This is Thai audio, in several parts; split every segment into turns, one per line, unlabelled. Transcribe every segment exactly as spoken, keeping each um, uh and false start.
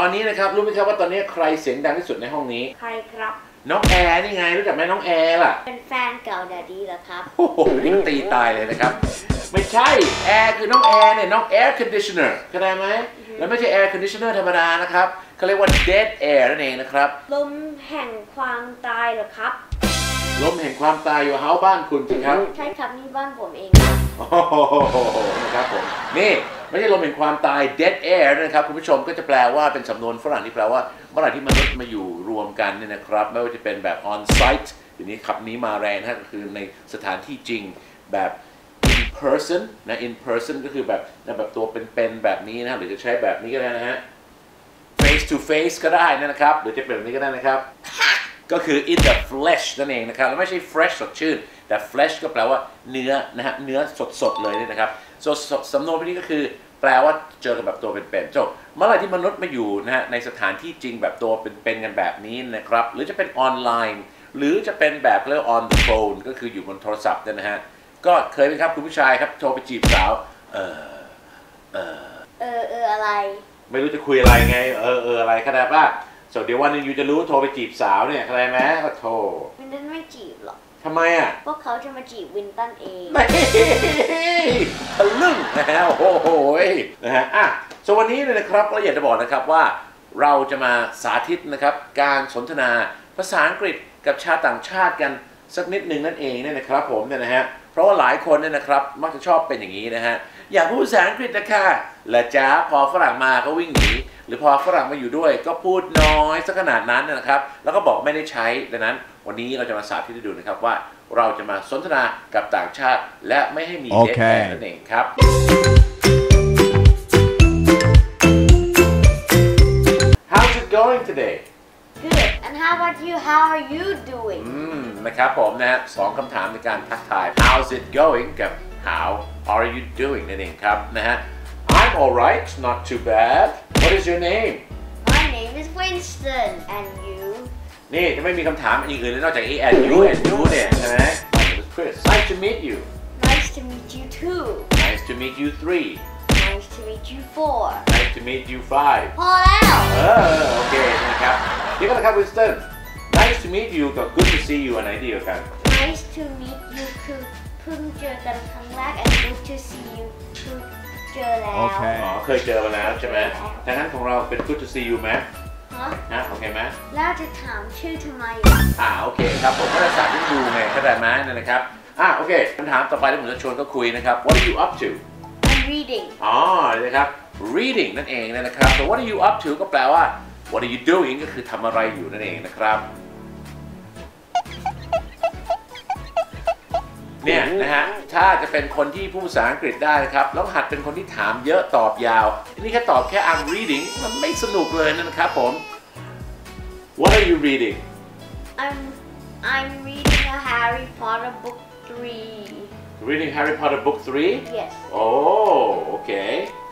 อนนี้นะครับรู้ไหมครับว่าตอนนี้ใครเสียงดังที่สุดในห้องนี้
ใครครับ
น้องแอร์นี่ไงรู้จักไหมน้องแอร์ล่ะ
เป็นแฟนเก่าแดดดี้เหรอครับ
โอ้โหนี่ตีตายเลยนะครับไม่ใช่แอร์คือน้องแอร์เนี่ยน้องแอร์คอนดิชเนอร์เข้าใจไหมแล้วไม่ใช่แอร์คอนดิชเนอร์ธรรมดานะครับเขาเรียกว่า dead air นั่นเองนะครับ
ลมแห่งความตายเหรอครับ
ลมแห่งความตายอยู่เฮ้าบ้านคุณจริงครับ
ใช่ครับนี่บ้านผมเอง
โอ้โหนะครับผมนี่ไม่ใช่ลมแห่งความตาย dead air นะครับคุณผู้ชมก็จะแปลว่าเป็นสำนวนฝรั่งที่แปลว่าเมื่อไหร่ที่มนุษย์มาอยู่รวมกันเนี่ยนะครับไม่ว่าจะเป็นแบบ on site ทีนี้คำนี้มาแรงนะก็คือในสถานที่จริงแบบ in person นะ in person ก็คือแบบแบบตัวเป็นๆแบบนี้นะหรือจะใช้แบบนี้ก็ได้นะฮะ face to face ก็ได้นะครับหรือจะเป็นแบบนี้ก็ได้นะครับก็คือ in the flesh นั่นเองนะครับแล้วไม่ใช่ fresh สดชื่นแต่ flesh ก็แปลว่าเนื้อนะฮะเนื้อสดๆเลยนี่นะครับสำนวนพวกนี้ก็คือแปลว่าเจอกันแบบตัวเป็นๆจบเมื่อไหร่ที่มนุษย์มาอยู่นะฮะในสถานที่จริงแบบตัวเป็นๆกันแบบนี้นะครับหรือจะเป็นออนไลน์หรือจะเป็นแบบเรียก on the phone ก็คืออยู่บนโทรศัพท์เนี่ยนะฮะก็เคยไหมครับคุณผู้ชายครับโทรไปจีบสาวเออเออ
เออเอออะไร
ไม่รู้จะคุยอะไรไงเออเอออะไรก็ได้ป่ะส่วนเดี๋ยววันนึงยูจะรู้โทรไปจีบสาวเนี่ยอะไรไหมก็โทร
วินตันไม่จีบหรอก
ทำไมอ่ะ
พวกเขาจะมาจีบวินตันเอง
ไม่ทะลึ่งนะฮะโอ้โหนะฮะอ่ะส่วนวันนี้เลยนะครับเราอยากจะบอกนะครับว่าเราจะมาสาธิตนะครับการสนทนาภาษาอังกฤษกับชาวต่างชาติกันสักนิดหนึ่งนั่นเองเนี่ยนะครับผมเนี่ยนะฮะเพราะว่าหลายคนเนี่ยนะครับมักจะชอบเป็นอย่างนี้นะฮะอยากพูดภาษาอังกฤษนะคะและจ้าพอฝรั่งมาก็วิ่งหนีหรือพอฝรั่งมาอยู่ด้วยก็พูดน้อยสักขนาดนั้นนะครับแล้วก็บอกไม่ได้ใช้ดังนั้นวันนี้เราจะมาสาธิตให้ดูนะครับว่าเราจะมาสนทนากับต่างชาติและไม่ให้มี dead air นั่นเองครับ How's it going today?
Good. And how about you? How are you doing?
อืมนะครับผมนะฮะสองคำถามในการทักทาย How's it going กับ How are you doing นั่นเองครับนะฮะI'm alright, not too bad. What is your name?
My name is Winston. And you?
นี่จะไม่มีคำถามอื่นเลยนอกจาก A and you and you เนี่ยใช่ไหม My name is Chris. Nice to meet you.
Nice to meet you too.
Nice to meet you three.
Nice to meet you four.
Nice to meet you five.
พอแล้ว
เออโอเคนะครับเดี๋ยวกันนะครับ Winston. Nice to meet you กับ Good to see you อันไหนดีกว่ากัน
Nice to meet you คือเพิ่งเจอกันครั้งแรก and Good to see you คือเจอแล้ว
อ๋อเคยเจอมาแล้วใช่ไหมดังนั้นของเราเป็น Good to see you ไหม
ฮะ
ฮะโอเคไหม
แล้วจะถามชื่อทำไม
อ่าโอเคครับผมก็จะสาธิตดูไงเข้าใจไหมนั่นนะครับอ่าโอเคคำถามต่อไปที่ผมจะชวนก็คุยนะครับ What are you up to
I'm reading
อ๋อนะครับ reading นั่นเองนะครับแต่ What are you up to ก็แปลว่า What are you doing ก็คือทำอะไรอยู่นั่นเองนะครับเนี่ยนะฮะถ้าจะเป็นคนที่พูดภาษาอังกฤษได้นะครับแล้วหัดเป็นคนที่ถามเยอะตอบยาวนี่แค่ตอบแค่ I'm reading มันไม่สนุกเลยนะครับผม What are you reading
I'm I'm reading a Harry Potter book three
Reading Harry Potter book three
Yes
Oh okay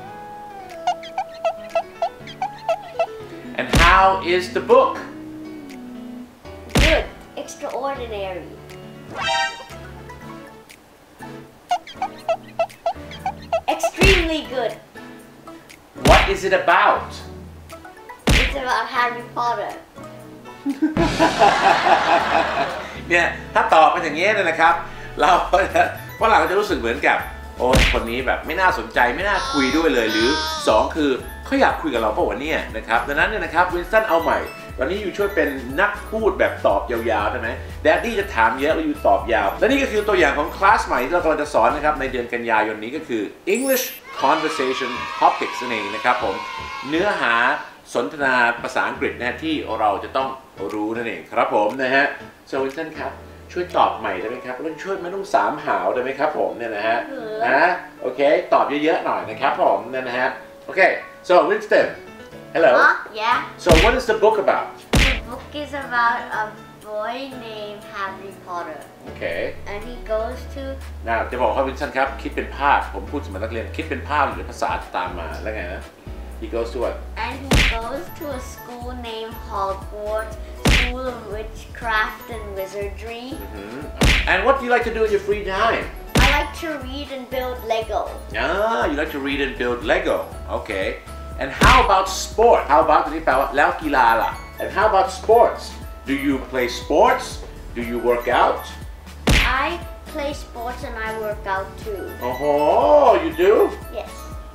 And how is the book
Good Extraordinary Extremely good.
What is it about?
It's about Harry Potter.
เนี่ยถ้าตอบเป็นอย่างนี้นะครับเราฝรั่งก็จะรู้สึกเหมือนกับโอ้คนนี้แบบไม่น่าสนใจไม่น่าคุยด้วยเลยหรือสองคือเขาอยากคุยกับเราเพราะว่าเนี่ยนะครับดังนั้นเนี่ยนะครับวินสตันเอาใหม่ตอนนี้อยู่ช่วยเป็นนักพูดแบบตอบยาวๆใช่ไหมแดดดี้จะถามเยอะแล้วอยู่ตอบยาวและนี่ก็คือตัวอย่างของคลาสใหม่ที่เรากำลังจะสอนนะครับในเดือนกันยายนนี้ก็คือ English Conversation Topics นั่นเองนะครับผมเนื้อหาสนทนาภาษาอังกฤษนะที่เราจะต้องรู้นั่นเองครับผมนะฮะโซวินสตันครับช่วยตอบใหม่ได้ไหมครับแล้วช่วยไม่ต้องสามหาวได้ไหมครับผมเนี่ยนะฮะนะโอเคตอบเยอะๆหน่อยนะครับผมเนี่ยนะฮะโอเค so Winston hello
huh? Yeah
so what is the book about
the book is about a boy named Harry Potter
okay
and he goes to
น่าจะบอกว่าวินสตันครับคิดเป็นภาพผมพูดสมัยนักเรียนคิดเป็นภาพหรือภาษาตามมาแล้วไงนะ he goes to what
and he goes to a school named Hogwarts School of Witchcraft and Wizardry
mm-hmm. and what do you like to do in your free time
I like to read and build Lego
ah you like to read and build Lego okay and how about sport how about ตัวนี้แปลว่าแล้วกีฬาล่ะ and how about sports do you play sports do you work out
I play sports and I work out too.
Oh, you do?
Yes.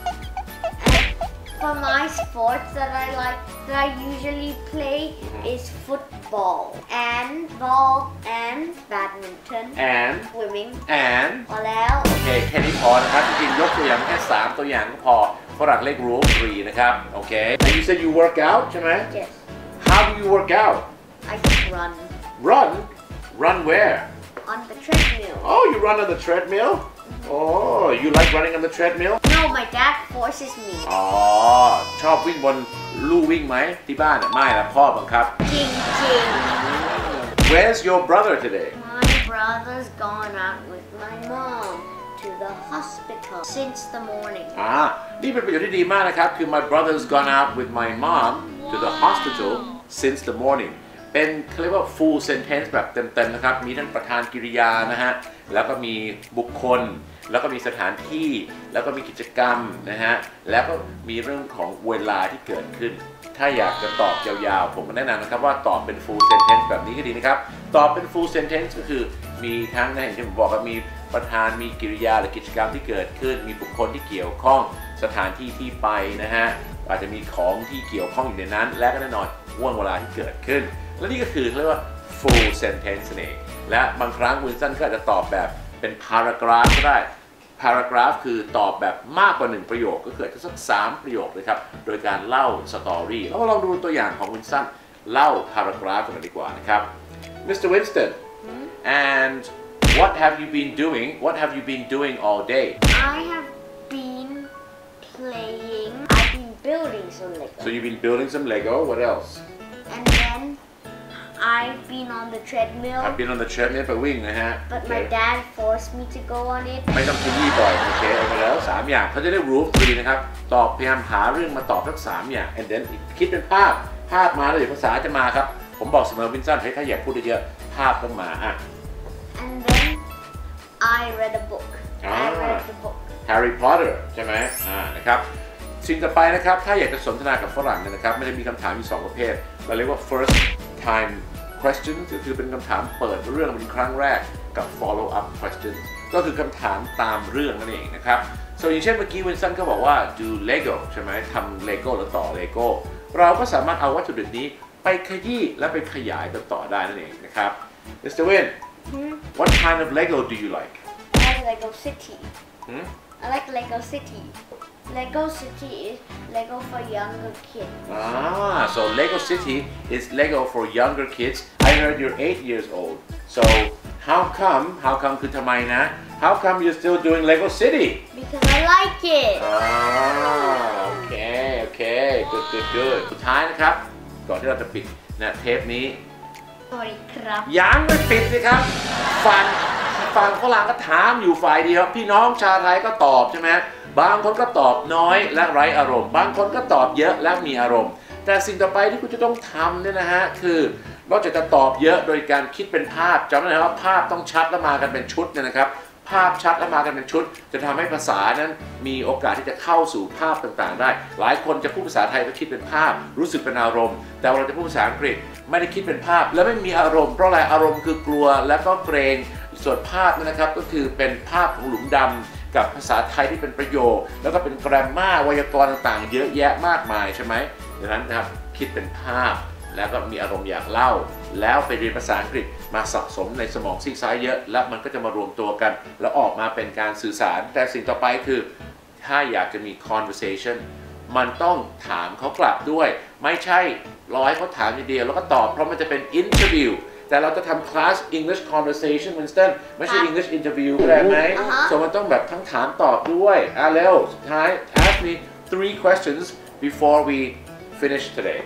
And for my sports that I like, that I usually play is football and ball and badminton.
And
Swimming.
and
พอแล้ว
โอเคแค่นี้พอนะครับจริงๆยกตัวอย่างแค่สามตัวอย่างก็พอฝรั่งเรียก rule three นะครับโอเค and you said you work out ใช่ไหม
Yes.
how do you work out
I just run
run run where
on the treadmill.
oh you run on the treadmill oh you like running on the treadmill
No, my dad forces me.
อ๋อชอบวิ่งบนลู่วิ่งไหมที่บ้านอะไม่ละพ่อบังคับ
Jing jing.
Where's your brother today
My brother's gone out with my mom to the hospital since the morning.
อ่านี่เป็นประโยชน์ที่ดีมากนะครับคือ my brother's gone out with my mom to the hospital since the morning เป็นเขาเรียกว่า full sentence แบบเต็มๆนะครับมีทั้งประธานกริยานะฮะแล้วก็มีบุคคลแล้วก็มีสถานที่แล้วก็มีกิจกรรมนะฮะแล้วก็มีเรื่องของเวลาที่เกิดขึ้นถ้าอยากจะตอบยาวๆผมก็แนะนำนะครับว่าตอบเป็น full sentence แบบนี้ก็ดีนะครับตอบเป็น full sentence ก็คือมีทั้งนะอย่างที่ผมบอกว่ามีประธานมีกิริยาหรือกิจกรรมที่เกิดขึ้นมีบุคคลที่เกี่ยวข้องสถานที่ที่ไปนะฮะอาจจะมีของที่เกี่ยวข้องอยู่ในนั้นและก็แน่นอนห่วงเวลาที่เกิดขึ้นและนี่ก็คือเรียกว่า full sentence นั่นเองและบางครั้งวินสันก็อาจจะตอบแบบเป็น paragraph ก็ได้ paragraph คือตอบแบบมากกว่าหนึ่งประโยคก็คืออาจจะสักสามประโยคเลยครับโดยการเล่าสตอรี่แล้วเราลองดูตัวอย่างของวินสันเล่า paragraph กันดีกว่านะครับ Mister Winston and what have you been doing what have you been doing all day
I have been playing. I've been building some Lego.
so you've been building some Lego what else
And then I've been on the treadmill.
I've been on the treadmill ไปวิ่งนะฮะ
But my dad forced me to go on it.
ไม่ต้องขยี้บ่อยโอเคเอาไปแล้วสามอย่างเขาจะได้ rule three นะครับตอบพยายามหาเรื่องมาตอบทั้งสามอย่าง and then คิดเป็นภาพภาพมาแล้วเดี๋ยวภาษาจะมาครับผมบอกเสมอวินสันให้ถ้าอยากพูดเยอะๆภาพต้องมาอ่ะ
And then I read a book. I
Ah.
read the book.
Harry Potter ใช่ไหมอ่านะครับสิ่งต่อไปนะครับถ้าอยากจะสนทนากับฝรั่งเนี่ยนะครับไม่ได้มีคำถามอยู่สองประเภทเราเรียกว่า first time questions ก็คือเป็นคำถามเปิดเรื่องเป็นครั้งแรกกับ follow up questions ก็คือคำถามตามเรื่องนั่นเองนะครับ so อย่างเช่นเมื่อกี้วินสันก็บอกว่า do Lego ใช่ไหมทำ Lego หรือต่อ Lego เราก็สามารถเอาวัตถุดิบนี้ไปขยี้และไปขยายต่อได้นั่นเองนะครับ Mister Win
Hmm?
what kind of Lego do you like
I like Lego City.
hmm?
I like Lego City. Lego City is Lego for younger kids.
Ah, so Lego City is Lego for younger kids. I heard you're eight years old. So how come? How come คือทำไมนะ How come you're still doing Lego City?
Because I like it.
Ah, okay, okay, good, good, good. สุดท้ายนะครับก่อนที่เราจะปิดนะเทปนี้
Sorry, crap.
ยังไม่ปิดสิครับฟังฟังฝรั่งก็ถามอยู่ฝ่ายเดียวพี่น้องชาวไทยก็ตอบใช่ไหมบางคนก็ตอบน้อยและไร้อารมณ์บางคนก็ตอบเยอะและมีอารมณ์แต่สิ่งต่อไปที่คุณจะต้องทำเนี่ยนะฮะคือนอกจากจะตอบเยอะโดยการคิดเป็นภาพจำไว้นะครับว่าภาพต้องชัดและมากันเป็นชุดเนี่ยนะครับภาพชัดและมากันเป็นชุดจะทำให้ภาษานั้นมีโอกาสที่จะเข้าสู่ภาพต่างๆได้หลายคนจะพูดภาษาไทยก็คิดเป็นภาพรู้สึกเป็นอารมณ์แต่เวลาจะพูดภาษาอังกฤษไม่ได้คิดเป็นภาพและไม่มีอารมณ์เพราะอะไรอารมณ์คือกลัวและก็เกรงส่วนภาพนะครับก็คือเป็นภาพของหลุมดำกับภาษาไทยที่เป็นประโยคแล้วก็เป็นแกรมมาไวยากรณ์ต่างๆเยอะแยะมากมายใช่ไหมดังนั้นนะครับคิดเป็นภาพแล้วก็มีอารมณ์อยากเล่าแล้วไปเรียนภาษาอังกฤษมาสะสมในสมองซีกซ้ายเยอะแล้วมันก็จะมารวมตัวกันแล้วออกมาเป็นการสื่อสารแต่สิ่งต่อไปคือถ้าอยากจะมี conversation มันต้องถามเขากลับด้วยไม่ใช่รอให้เขาถามอย่างเดียวแล้วก็ตอบเพราะมันจะเป็น interview แต่เราจะทำคลาส English conversation Winston ไม่ใช่ English interview ก็ได้ไหม
Uh-huh.
so มันต้องแบบทั้งถามตอบด้วยอ่ะเร็วสุดท้าย ask me three questions before we finish today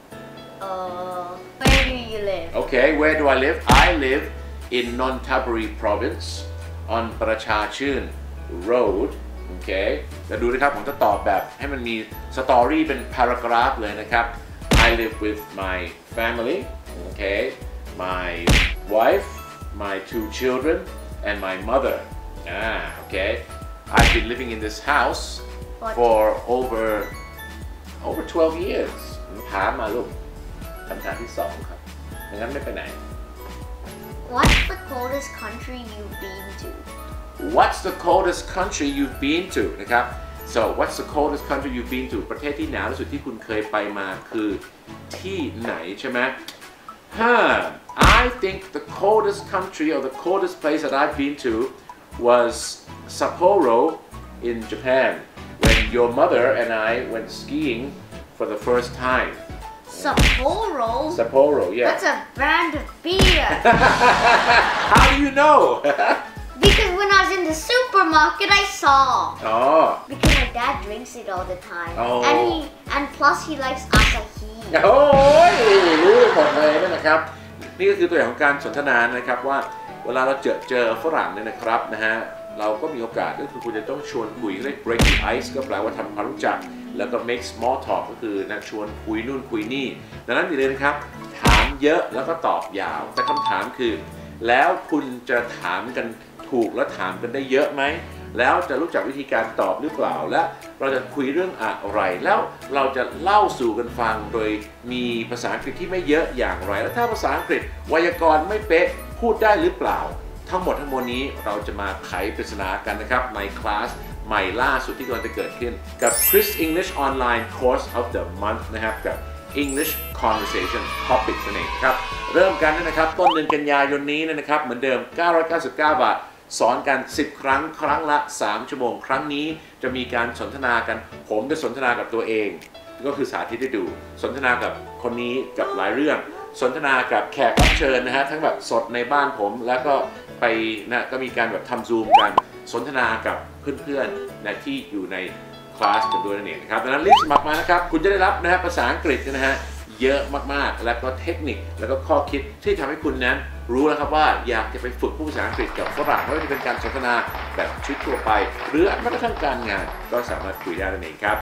Uh, where do you live?
okay where do I live I live in Nonthaburi province on ประชาชื่น road okay จะดูนะครับผมจะตอบแบบให้มันมีสตอรี่เป็น paragraph เลยนะครับ I live with my family okay my wife, my two children, and my mother. Ah, okay. I've been living in this house for over over twelve years ถามมาลูกคำถามที่สองครับดังนั้นไม่ไปไหน
What's the coldest country you've been to?
What's the coldest country you've been to นะครับ so what's the coldest country you've been to ประเทศที่หนาวที่สุดที่คุณเคยไปมาคือที่ไหนใช่ไหม Huh, I think the coldest country or the coldest place that I've been to was Sapporo in Japan when your mother and I went skiing for the first time.
Sapporo?
Sapporo, yeah.
That's a brand of beer.
How do you know?
Because when I was in the supermarket, I saw.
Oh.
Because my dad drinks it all the time.
Oh.
And he and plus he likes Asahi.
โอ้ยรู้หมดเลยนะครับนี่ก็คือตัวอย่างของการสนทนานะครับว่าเวลาเราเจอเจอฝรั่งเนี่ยนะครับนะฮะเราก็มีโอกาสก็คือคุณจะต้องชวนคุยเรียก break the ice ก็แปลว่าทำความรู้จักแล้วก็ make small talk ก็คือนะชวนคุยนู่นคุยนี่ดังนั้นอย่าลืมนะครับถามเยอะแล้วก็ตอบยาวแต่คำถามคือแล้วคุณจะถามกันถูกและถามกันได้เยอะไหมแล้วจะรู้จักวิธีการตอบหรือเปล่าและเราจะคุยเรื่องอะไรแล้วเราจะเล่าสู่กันฟังโดยมีภาษาอังกฤษที่ไม่เยอะอย่างไรแล้วถ้าภาษาอังกฤษไวยากรณ์ไม่เป๊ะพูดได้หรือเปล่าทั้งหมดทั้งมวลนี้เราจะมาไขปริศนากันนะครับในคลาสใหม่ล่าสุดที่กำลังจะเกิดขึ้นกับ Chris English Online Course of the Month นะครับกับ English Conversation Topics นั่นเองครับเริ่มกันนะครับต้นเดือนกันยายนนี้นะครับเหมือนเดิมเก้าร้อยเก้าสิบเก้าบาทสอนกันสิบครั้งครั้งละสามชั่วโมงครั้งนี้จะมีการสนทนากันผมจะสนทนากับตัวเองก็คือสาธิตให้ดูสนทนากับคนนี้กับหลายเรื่องสนทนากับแขกรับเชิญนะฮะทั้งแบบสดในบ้านผมแล้วก็ไปนะก็มีการแบบทำซูมกันสนทนากับเพื่อนๆนะที่อยู่ในคลาสกันด้วยนั่นเองนะครับดังนั้นรีบสมัครมานะครับคุณจะได้รับนะฮะภาษาอังกฤษนะฮะเยอะมากๆและก็เทคนิคแล้วก็ข้อคิดที่ทำให้คุณนั้นรู้แล้วครับว่าอยากจะไปฝึกพูดภาษาอังกฤษกับฝรั่งไม่ว่าจะเป็นการสนทนาแบบชีวิตทั่วไปหรือแม้กระทั่งการงานก็สามารถคุยได้นั่นเองครับ